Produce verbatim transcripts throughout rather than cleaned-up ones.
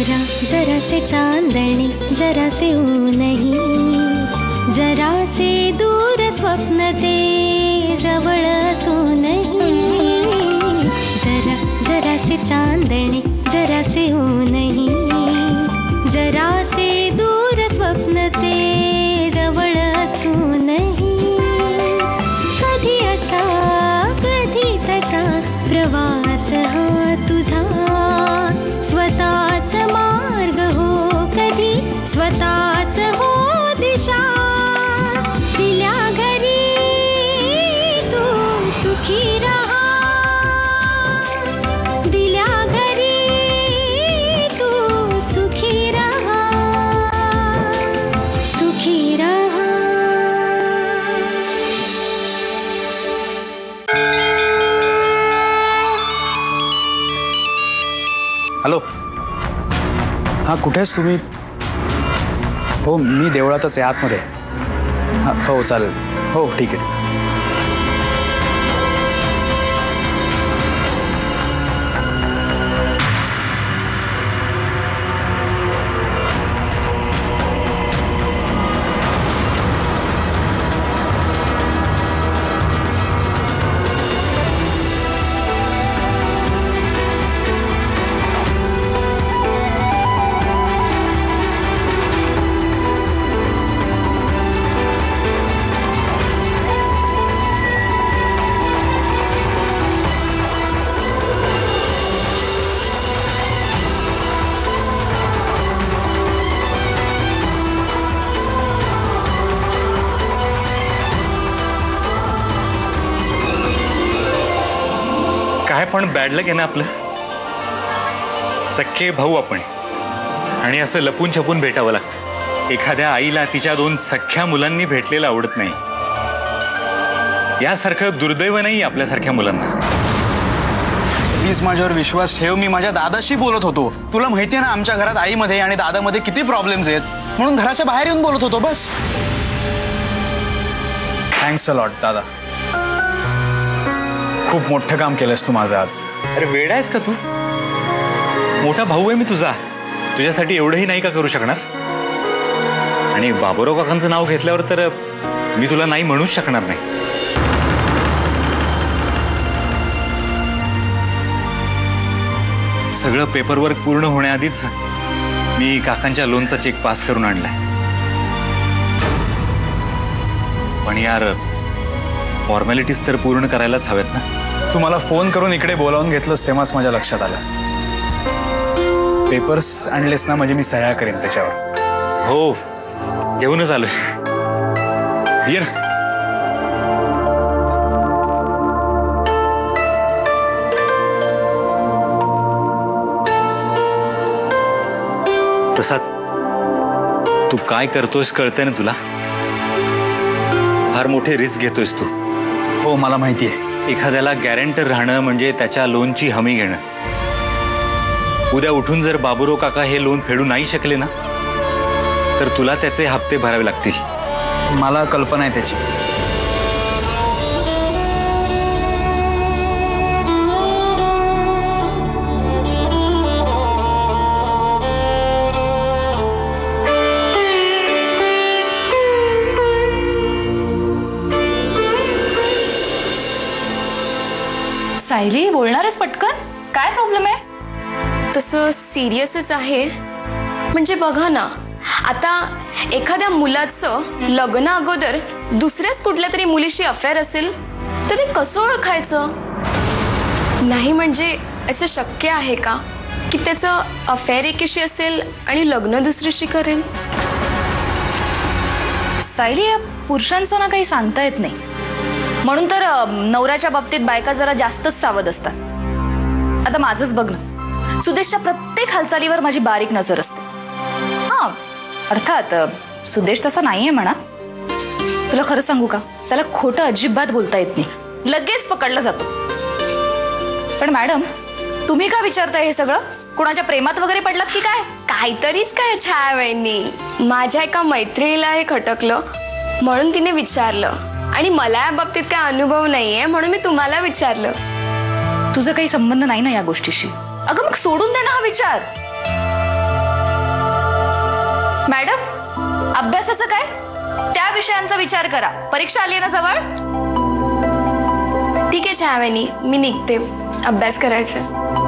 जरा जरा से चांदणी जरा से ऊनही, जरा से दूर स्वप्न ते जवळ असूनही, जरा जरा से चांदणी जरा से ऊनही, जरा से दूर स्वप्न ते जवळ असूनही, कधी असा कधी तसा प्रवास हा तुझा, स्वतःच मार्ग हो कधी स्वतःच हो दिशा, दिल्या घरी तू सुखी रहा, दिल्या घरी तू सुखी रहा, सुखी रहा. हॅलो, हां कुठे आहेस तुम्ही? हो मी देवळातच आहे आतमध्ये. हां हो चालेल, हो ठीक आहे. काय पण बॅड लक आहे ना आपलं. सख्खे भाऊ आपण आणि असं लपून छपून भेटावं लागतं. एखाद्या आईला तिच्या दोन सख्ख्या मुलांनी भेटलेलं आवडत नाही. यासारखं दुर्दैव नाही आपल्यासारख्या मुलांना. प्लीज माझ्यावर विश्वास ठेव. मी माझ्या दादाशी बोलत होतो. तुला माहिती आहे ना आमच्या घरात आईमध्ये आणि दादामध्ये किती प्रॉब्लेम्स आहेत, म्हणून घराच्या बाहेर येऊन बोलत होतो बस. थँक्स अ लॉट दादा. खूप मोठं काम केलंस तू माझं आज. अरे वेडा आहेस का तू? मोठा भाऊ आहे मी तुझा. तुझ्यासाठी एवढंही नाही का करू शकणार? आणि बाबूराव काकांचं नाव घेतल्यावर तर मी तुला नाही म्हणूच शकणार नाही. सगळं पेपरवर्क पूर्ण होण्याआधीच मी काकांच्या लोनचा चेक पास करून आणलाय. पण यार फॉर्मॅलिटीज तर पूर्ण करायलाच हव्यात ना. तू मला फोन करून इकडे बोलावून घेतलंस तेव्हाच माझ्या लक्षात आलं. पेपर्स आणलेस ना म्हणजे मी सह्या करेन त्याच्यावर. हो घेऊनच आलोय. ये ना. प्रसाद तू काय करतोयस कळतंय ना तुला? फार मोठे रिस्क घेतोयस तू. हो मला माहिती आहे. एखाद्याला गॅरंटर राहणं म्हणजे त्याच्या लोनची हमी घेणं. उद्या उठून जर बाबूराव काका हे लोन फेडू नाही शकले ना तर तुला त्याचे हप्ते भरावे लागतील. मला कल्पना आहे त्याची. सायली बोलणारच पटकन. काय प्रॉब्लेम आहे? तसं सिरियसच आहे. म्हणजे बघा ना, आता एखाद्या मुलाचं लग्न अगोदर दुसऱ्याच कुठल्या तरी मुलीशी अफेअर असेल तर ते कसं ओळखायचं? नाही म्हणजे असं शक्य आहे का की त्याचं अफेअर एकीशी असेल आणि लग्न दुसरीशी करेल? सायली या पुरुषांचं ना काही सांगता येत नाही. म्हणून तर नवऱ्याच्या बाबतीत बायका जरा जास्तच सावध असतात. आता माझंच बघ ना, सुदेशच्या प्रत्येक हालचालीवर माझी बारीक नजर असते. हां अर्थात सुदेश तसा नाहीये म्हणा. तुला खरं सांगू का, त्याला खोटं अजिबात बोलता येत नाही. लगेच पकडला जातो. पण मॅडम तुम्ही का विचारताय हे सगळं? कुणाच्या प्रेमात वगैरे पडलात की काय? काहीतरीच काय छायाबाईंनी. माझ्या एका मैत्रिणीला हे खटकलं म्हणून तिने विचारलं आणि मला या बाबतीत काय अनुभव नाहीये म्हणून मी तुम्हाला विचारलं. तुझा काही संबंध नाही ना या गोष्टीशी. अगं मग सोडून दे ना हा विचार. मॅडम अभ्यासाचं काय? त्या विषयांचा विचार करा. परीक्षा आली ना जवळ. ठीक आहे छायावाहिनी, मी निघते, अभ्यास करायचा.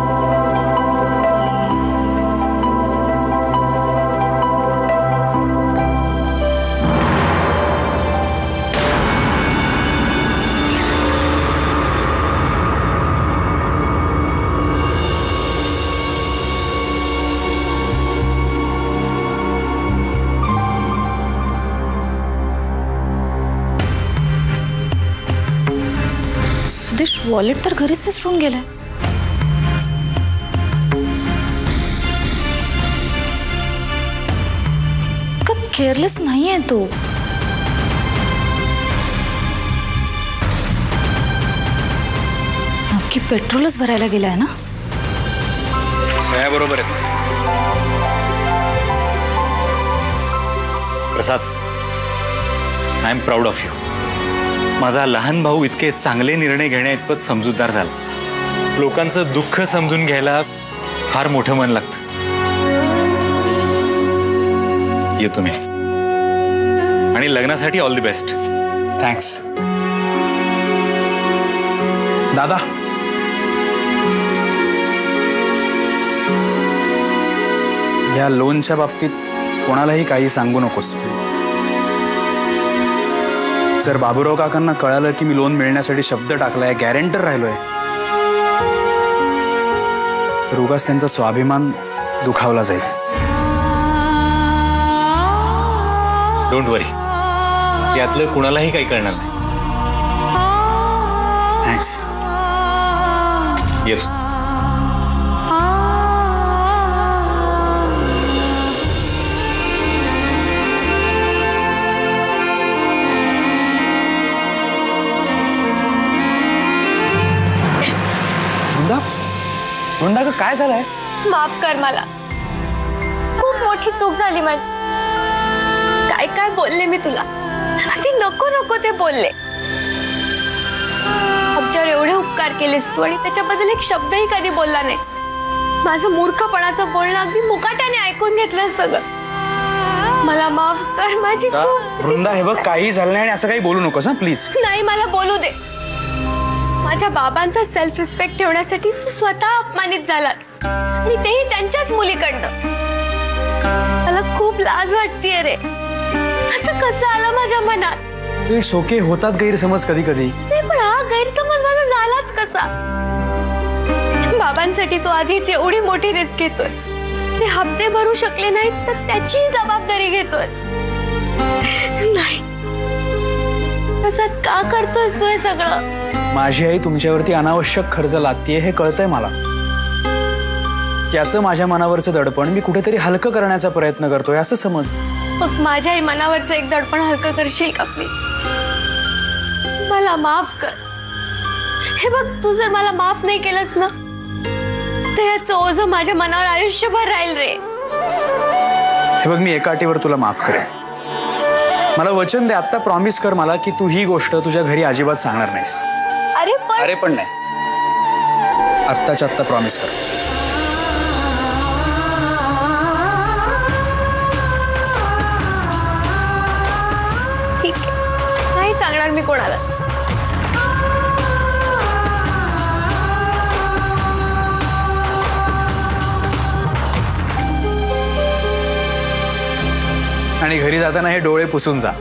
सुदेश वॉलेट तर घरीच विसरून गेलाय. का केअरलेस नाहीये तो. नक्की पेट्रोलच भरायला गेलाय ना. सया बरोबर आहे. Prasad, I am proud of you. माझा लहान भाऊ इतके चांगले निर्णय घेण्याइतपत समजूतदार झाला. लोकांचं दुःख समजून घ्यायला फार मोठं मन लागतं. येतो मी. आणि लग्नासाठी ऑल द बेस्ट. थँक्स दादा. या लोनच्या बाबतीत कोणालाही काही सांगू नकोस प्लीज. जर बाबूराव काकांना कळालं की मी लोन मिळण्यासाठी शब्द टाकलाय, गॅरेंटर राहिलोय, तर उगाच त्यांचा स्वाभिमान दुखावला जाईल. डोंट वरी, यातलं कुणालाही काही कळणार नाही. थँक्स. येतो. वृंदा का काय झालंय? माफ कर मला, खूप मोठी चूक झाली माझी. काय काय बोलले मी तुला, अगदी नको नको ते बोलले. आमच्यावर एवढे उपकार केलेस तू आणि त्याच्याबद्दल एक शब्दही कधी बोलला नाहीस. माझं मूर्खपणाचं बोलणं अगदी मुकाट्याने ऐकून घेतलं सगळं. मला माफ कर माझी खूप. वृंदा हे बघ, काही झालं नाही आणि असं काही बोलू नकोस हा प्लीज. नाही, मला बोलू दे. माझ्या बाबांचा सेल्फ रिस्पेक्ट ठेवण्यासाठी तू स्वतः अपमानित झालास आणि तेही त्यांच्याच मुलीकडनं. मला खूप लाज वाटतेय रे. असं कसं आलं माझ्या मनात? इट्स ओके, होतात गैरसमज कधी कधी. नाही, पण हा गैरसमज माझा झालाच कसा? बाबांसाठी तू आधीच एवढी मोठी रिस्क घेतोयस. ते हप्ते भरू शकले नाहीत तर त्याची जबाबदारी घेतोयस. नाही, असं का करतोयस तू हे सगळं? माझी आई तुमच्यावरती अनावश्यक खर्च लादतीये हे कळतंय मला. त्याचं माझ्या मनावरचं दडपण मी कुठेतरी हलकं करण्याचा प्रयत्न करतोय असं समज. मग माझ्याही मनावरचं एक दडपण हलकं करशील का प्लीज? मला माफ कर. हे बघ, तू जर मला माफ नाही केलंस ना तर याचं ओझं माझ्या मनावर आयुष्यभर राहील रे. हे बघ, मी एका अटीवर तुला माफ करेन. मला वचन दे, आत्ता प्रॉमिस कर मला की तू ही गोष्ट तुझ्या घरी अजिबात सांगणार नाहीस. अरे पण अरे पण नाही, आत्ताच्या आत्ता प्रॉमिस कर. ठीक आहे, नाही सांगणार मी कोणालाच. आणि घरी जाताना हे डोळे पुसून जा.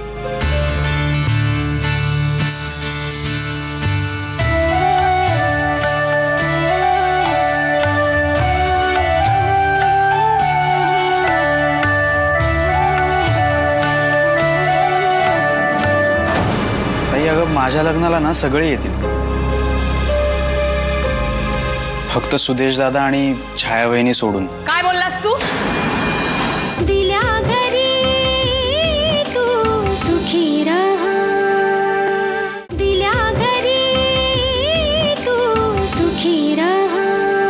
अगं, माझ्या लग्नाला ना सगळे येतील, फक्त सुदेश दादा आणि छाया वहिनी सोडून. काय बोललास तू? दिल्या घरी तू सुखी रहा, दिल्या घरी तू सुखी रहा.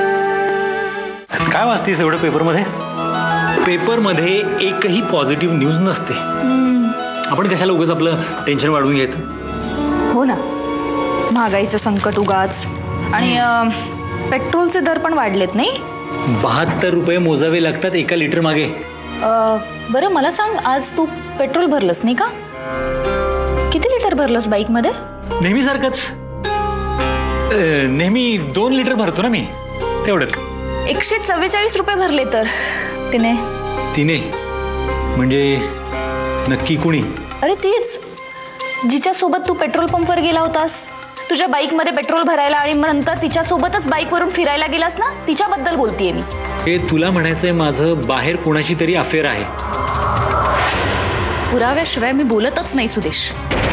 काय वाचतेस एवढं पेपरमध्ये? पेपरमध्ये एकही पॉझिटिव्ह न्यूज नसते. आपण कशाला उगाच आपलं टेन्शन वाढवून घ्यायचं? हो ना, महागाईचं संकट उगाच. आणि अं, पेट्रोलचे दर पण वाढलेत नाही. बहात्तर रुपये मोजावे लागतात एका लिटर मागे. अ, बरं मला सांग, आज तू पेट्रोल भरलंस नाही का? किती लिटर भरलंस बाईकमध्ये? नेहमीसारखंच. अ, नेहमी दोन लिटर भरतो ना मी, तेवढंच. एकशे चव्वेचाळीस रुपये भरले तर तिने. तिने म्हणजे नक्की कुणी? अरे तीच जिच्या सोबत तू पेट्रोल पंपवर गेला होतास, तुझ्या बाईकमध्ये पेट्रोल भरायला, आणि मग नंतर तिच्या सोबतच बाईकवरून फिरायला गेलास ना, तिच्याबद्दल बोलतेय मी. हे तुला म्हणायचंय माझं बाहेर कोणाशी तरी अफेअर आहे? पुराव्याशिवाय मी बोलतच नाही सुदेश.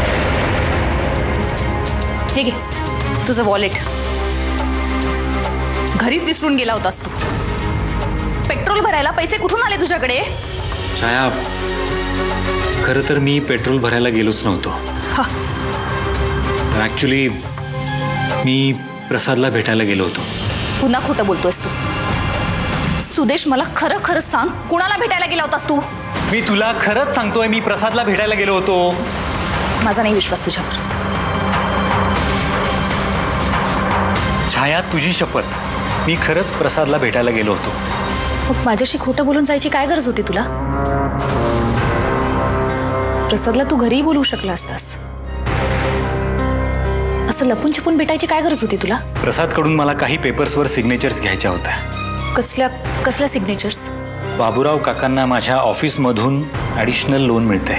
हे घे तुझं वॉलेट. घरीच विसरून गेला होतास तू. पेट्रोल भरायला पैसे कुठून आले तुझ्याकडे? छाया, खरं तर मी पेट्रोल भरायला गेलोच नव्हतो. ऍक्च्युली मी प्रसादला भेटायला गेलो होतो. पुन्हा खोटं बोलतोयस तू. सुदेश, मला खरं खरं सांग, कुणाला भेटायला गेला होतास तू? मी तुला खरंच सांगतोय, मी प्रसादला भेटायला गेलो होतो. माझा नाही विश्वास तुझ्यावर. छाया, तुझी शपथ, मी खरंच प्रसादला भेटायला गेलो होतो. मग माझ्याशी खोटं बोलून जायची काय गरज होती तुला? प्रसादला तू घरीही बोलवू शकला असतास. असं लपून छपून भेटायची काय गरज होती तुला? प्रसादकडून मला काही पेपर्सवर सिग्नेचर्स घ्यायच्या होत्या. कसल्या कसल्या सिग्नेचर्स? बाबूराव काकांना माझ्या ऑफिसमधून ॲडिशनल लोन मिळते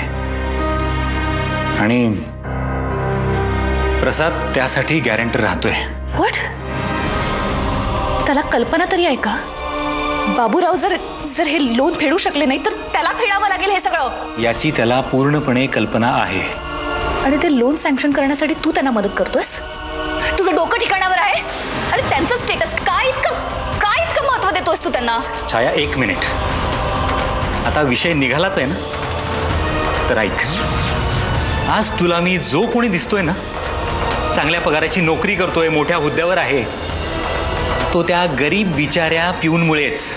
आणि प्रसाद त्यासाठी गॅरंटर राहतोय. व्हॉट? त्याला कल्पना तरी आहे का? बाबूराव जर जर हे लोन फेडू शकले नाही तर त्याला फेडावं लागेल हे सगळं. याची त्याला पूर्णपणे कल्पना आहे. आणि ते लोन सँक्शन करण्यासाठी तू त्यांना मदत करतोयस? तुझं डोकं ठिकाणावर आहे? आणि त्यांचं स्टेटस काय इतकं काय इतकं महत्व देतोयस तू त्यांना? छाया, एक मिनिट. आता विषय निघालाच आहे ना, तर ऐक. आज तुला मी जो कोणी दिसतोय ना, चांगल्या पगाराची नोकरी करतोय, मोठ्या हुद्द्यावर आहे, तो त्या गरीब बिचाऱ्या पिऊनमुळेच.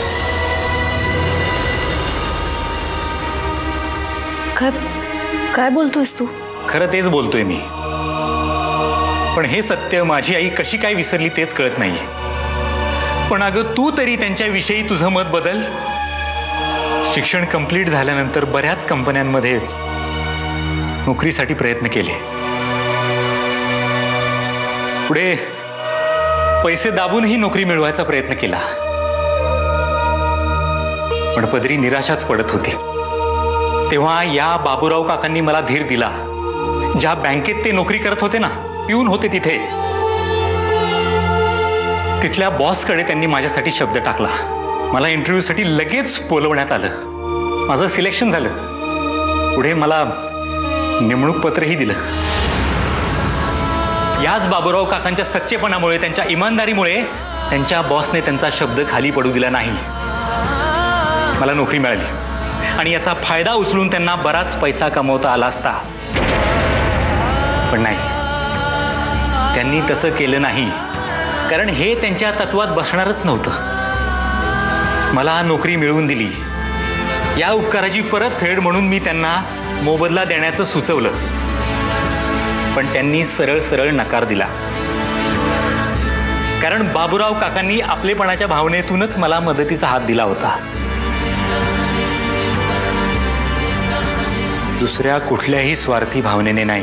काय काय बोलतोयस तू? खरं तेच बोलतोय मी. पण हे सत्य माझी आई कशी काय विसरली तेच कळत नाही. पण अगं, तू तरी त्यांच्याविषयी तुझं मत बदल. शिक्षण कंप्लीट झाल्यानंतर बऱ्याच कंपन्यांमध्ये नोकरीसाठी प्रयत्न केले. पुढे पैसे दाबूनही नोकरी मिळवायचा प्रयत्न केला, पण पदरी निराशाच पडत होती. तेव्हा या बाबूराव काकांनी मला धीर दिला. ज्या बँकेत ते नोकरी करत होते ना, पिऊन होते तिथे, तिथल्या बॉसकडे त्यांनी माझ्यासाठी शब्द टाकला. मला इंटरव्ह्यूसाठी लगेच बोलवण्यात आलं. माझं सिलेक्शन झालं. पुढे मला नेमणूक पत्रही दिलं. याच बाबूराव काकांच्या सच्चेपणामुळे, त्यांच्या इमानदारीमुळे त्यांच्या बॉसने त्यांचा शब्द खाली पडू दिला नाही. मला नोकरी मिळाली आणि याचा फायदा उचलून त्यांना बराच पैसा कमवता आला असता. पण नाही, त्यांनी तसं केलं नाही, कारण हे त्यांच्या तत्वात बसणारच नव्हतं. मला नोकरी मिळवून दिली. या उपकाराची परतफेड म्हणून मी त्यांना मोबदला देण्याचं सुचवलं, पण त्यांनी सरळ सरळ नकार दिला. कारण बाबूराव काकांनी आपलेपणाच्या भावनेतूनच मला मदतीचा हात दिला होता. दुसऱ्या कुठल्याही स्वार्थी भावनेने नाही.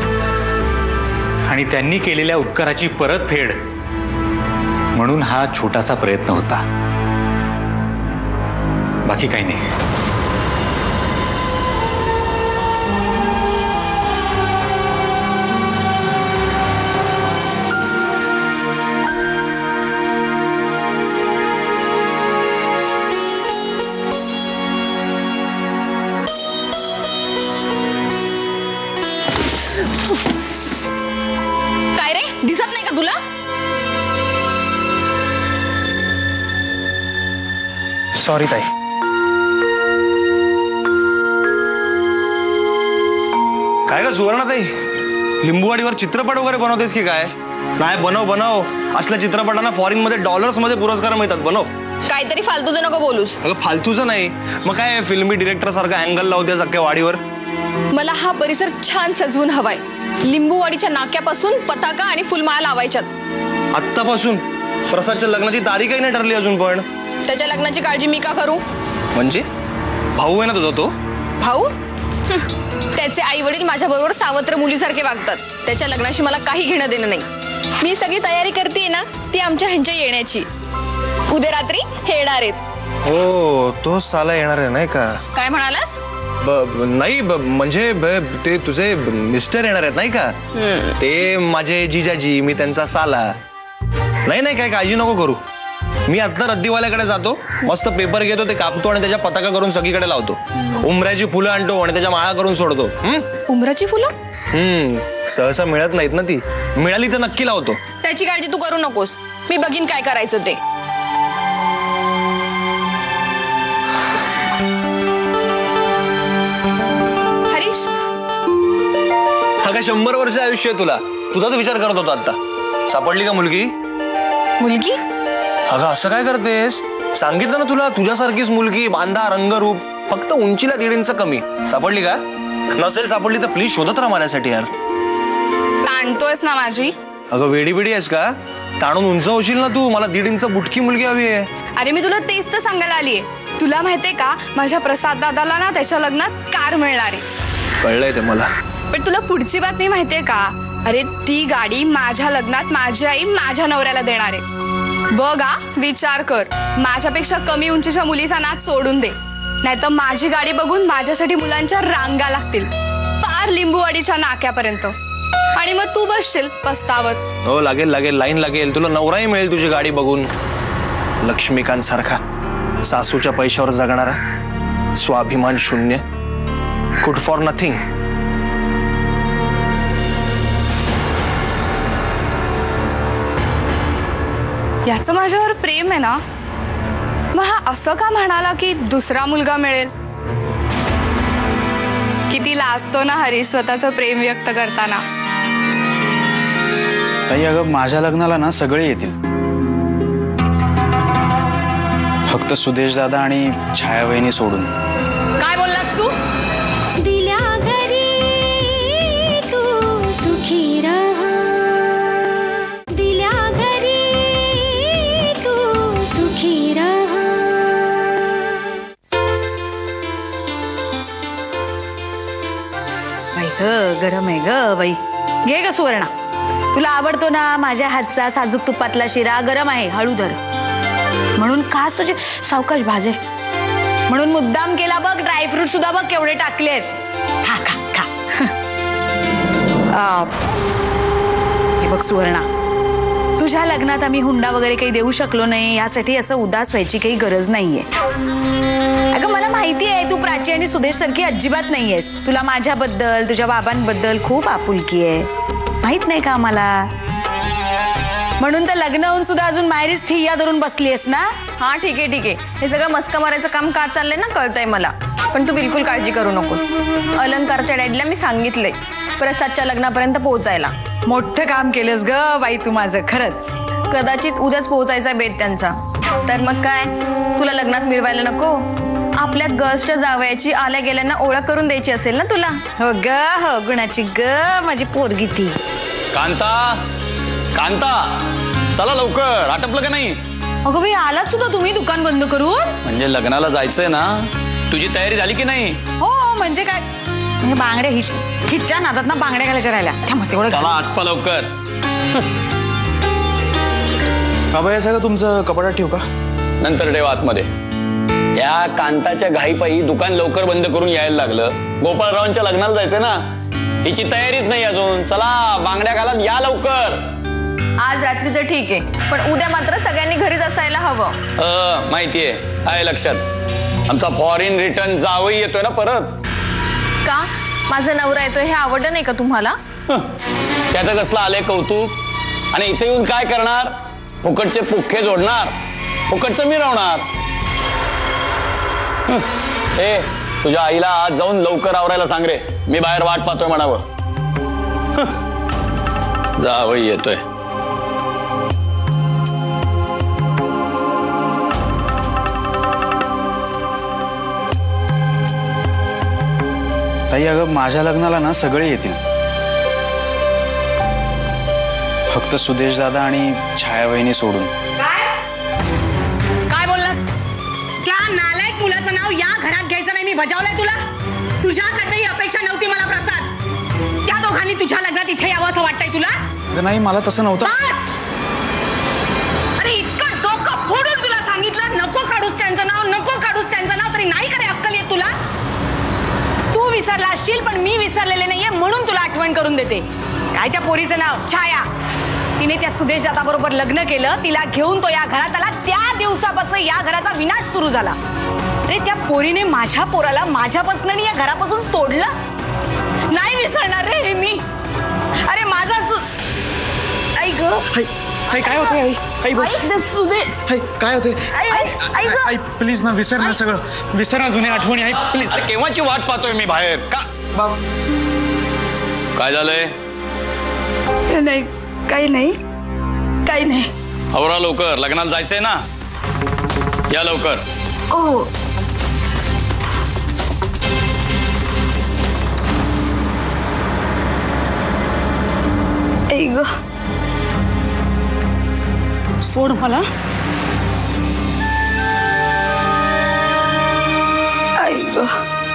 आणि त्यांनी केलेल्या उपकाराची परतफेड म्हणून हा छोटासा प्रयत्न होता. बाकी काही नाही. काय रे, दिसत नाही का तुला? सॉरी ताई. काय का सुवर्णाताई, लिंबूवाडीवर चित्रपट वगैरे बनवतेस की काय? नाही, बनव बनव. असल्या चित्रपटांना फॉरेन मध्ये डॉलर्स मध्ये पुरस्कार मिळतात. बनव. काहीतरी फालतूचं नको बोलूस. अगं, फालतूचं नाही मग काय, फिल्मी डिरेक्टर सारखा अँगल लावतेस अख्ख्या वाडीवर. मला हा परिसर छान सजवून हवाय. लिंबूवाडीच्या नाक्यापासून पताका आणि फुलमाळा लावायच्यात. आत्तापासून? प्रसादच्या लग्नाची तारीखही नाही ठरली अजून. पण त्याच्या लग्नाची काळजी मी का करू? म्हणजे भाऊ आहे ना तुझा तो? भाऊ हं, त्याचे आई वडील माझ्या बरोबर सावत्र मुलीसारखे वागतात. त्याच्या लग्नाशी मला काही घेणं देणं नाही. मी सगळी तयारी करते ना ती आमच्या ह्यांच्या येण्याची. उद्या रात्री हे येणार आहेत. हो तो साला येणार आहे नाही का? काय म्हणालास? ब- ब- नाही ब- म्हणजे ब- ते तुझे मिस्टर येणार आहेत नाही का? ते माझे जिजाजी, मी त्यांचा साला. नाही नाही काय काळजी नको करू. मी आता रद्दीवाल्याकडे जातो, मस्त पेपर घेतो, ते कापतो आणि त्याच्या पताका करून सगळीकडे लावतो. उमऱ्याची फुलं आणतो आणि त्याच्या माळा करून सोडतो. हम्म उमराची फुलं? हम्म सहसा मिळत नाहीत ना, ती मिळाली तर नक्की लावतो. त्याची काळजी तू करू नकोस. मी बघीन काय करायचं ते. हरीश, हा काय शंभर वर्ष आयुष्य आहे तुला? तुझाच विचार करत होतो आता. सापडली का मुलगी? मुलगी? अगं असं काय करतेस? सांगितलं ना तुला, तुझ्यासारखीच मुलगी, बांधा रंगरूप, फक्त उंचीला दीड इंच कमी. सापडली का? नसेल सापडली तर प्लीज शोधत राहा माझ्यासाठी यार. ताणतोयस ना माझी? अगं वेडी बिडी आहेस का? ताणून उंच होशील ना तू. मला दीड इंच बुटकी मुलगी हवी आहे. अरे मी तुला तेच तर सांगायला आलीये. तुला माहितीये का माझ्या प्रसाद दादाला ना त्याच्या लग्नात कार मिळणार आहे. कळलंय ते मला. पण तुला पुढची बातमी माहितीये का? अरे ती गाडी माझ्या लग्नात माझी आई माझ्या नवऱ्याला देणार आहे. बघ हा, विचार कर. माझ्यापेक्षा कमी उंचीच्या मुलीचा नाच सोडून दे, नाहीतर माझी गाडी बघून माझ्यासाठी मुलांच्या रांगा लागतील पार लिंबूवाडीच्या नाक्यापर्यंत. आणि मग तू बसशील पस्तावत. हो लागेल लागेल, लाईन लागेल. तुला नवराही मिळेल तुझी गाडी बघून. लक्ष्मीकांत सारखा, सासूच्या पैशावर जगणारा, स्वाभिमान शून्य, गुड फॉर नथिंग. याचं माझ्यावर प्रेम आहे ना, मग हा असं का म्हणाला की दुसरा मुलगा मिळेल? किती लाजतो ना हरीश स्वतःचं प्रेम व्यक्त करताना. ताई अगं माझ्या लग्नाला ना सगळे येतील, फक्त सुदेश दादा आणि छाया वहिनी सोडून. काय बोललास तू? दिल्या घरी तू सुखी रहा, दिल्या घरी तू सुखी रहा. बाई ग गरम आहे ग बाई. घे ग सुवर्णा, तुला आवडतो ना माझ्या हातचा साजूक तुपातला शिरा. गरम आहे, हळू धर. म्हणून खास तुझे सावकाश भाजे म्हणून मुद्दाम केला बघ. ड्रायफ्रूट सुद्धा बघ केवढे टाकलेत. खा खा खा. आ, हे बघ सुवर्णा, तुझ्या लग्नात आम्ही हुंडा वगैरे काही देऊ शकलो नाही, यासाठी असं उदास व्हायची काही गरज नाहीये. अगं मला माहिती आहे तू प्राची आणि सुदेश सारखी अजिबात नाहीयेस. तुला माझ्याबद्दल, तुझ्या बाबांबद्दल खूप आपुलकी आहे, माहित नाही का आम्हाला? म्हणून तर लग्न होऊन सुद्धा अजून माहेरीच ठिय्या धरून बसलीयस ना. हा ठीक आहे ठीक आहे, हे सगळं मस्का मारायचं काम का चाललंय ना कळतंय मला. पण तू बिलकुल काळजी करू नकोस. अलंकारच्या डॅडीला मी सांगितलंय प्रसादच्या लग्नापर्यंत पोहोचायला. मोठं काम केलंस ग बाई तू माझं, खरंच. कदाचित उद्याच पोहोचायचा बेत त्यांचा. तर मग काय, तुला लग्नात मिरवायला नको? आपल्या गर्ल्सच्या जावयाची आल्या गेल्यांना ओळख करून द्यायची असेल ना तुला. हो ग हो, गुणाची ग माझी पोरगी ती. कांता, कांता, चला लवकर, आटपलं का नाही? अगं बाई आलात सुद्धा तुम्ही दुकान बंद करून? म्हणजे लग्नाला जायचंय ना, तुझी तयारी झाली की नाही? हो म्हणजे काय, म्हणजे बांगड्या हिच हिच्या नादात ना बांगड्या घालायच्या राहिल्या. त्यामुळे तेवढं चला आटपा लवकर. बाबा हे सगळं तुमचं कपाटात ठेवू का? नंतर ठेव आतमध्ये. या कांताच्या घाईपायी दुकान लवकर बंद करून यायला लागलं. गोपाळरावांच्या लग्नाला जायचंय ना, हिची तयारीच नाही अजून. चला बांगड्या घालत या लवकर. आज रात्रीचं ठीक आहे, पण उद्या मात्र सगळ्यांनी घरीच असायला हवं. अ माहितीये, आहे लक्षात. आमचा फॉरेन रिटर्न जावई येतोय ना परत. का माझा नवरा येतोय हे आवडलं नाही का तुम्हाला? त्याचं कसलं आलंय कौतुक. आणि इथे येऊन काय करणार? फुकटचे पुख्खे जोडणार, फुकटचं मिरवणार. ए तुझ्या आईला आज जाऊन लवकर आवरायला सांग रे, मी बाहेर वाट पाहतोय म्हणावं. जावई येतोय. ताई अगं माझ्या लग्नाला ना सगळे येतील, फक्त सुदेश दादा आणि छाया वहिनी सोडून. काय बोललास? त्या नालायक मुलाचं नाव या घरात घ्यायचं नाही. मी बजावलाय तुला? तुझ्याकडनं ही अपेक्षा नव्हती मला प्रसाद. त्या दोघांनी तुझ्या लग्नात इथे यावं असं वाटतंय तुला? नाही मला तसं नव्हतं. बस! अरे इतकं डोकं फोडून तुला सांगितलं नको काढूस त्यांचं नाव, नको काढूस त्यांचं नाव, तरी नाही करे अक्कल येत तुला? तू विसरला असशील पण मी विसरलेले नाहीये म्हणून तुला आठवण करून देते. काय त्या पोरीचं नाव? छाया. तिने त्या सुदेश जाताबरोबर लग्न केलं, तिला घेऊन तो या घरात आला. त्या दिवसापासून या घराचा विनाश सुरू झाला. अरे त्या पोरीने माझ्या पोराला माझ्यापासून आणि या घरापासून तोडलं. नाही विसरणार रे हे मी. अरे माझा आई ग आई काय होतंय? आई आई बस. सुदेश आई काय होतंय? आई प्लीज ना विसर ना सगळं, विसर ना जुन्या आठवणी. आई प्लीज. अरे केव्हाची वाट पाहतोय मी बाहेर का? काय झालंय? नाही काही नाही काही नाही. आवरा लवकर, लग्नाला जायचंय ना. या लवकर. ओ ऐ ग सोड मला. आई ग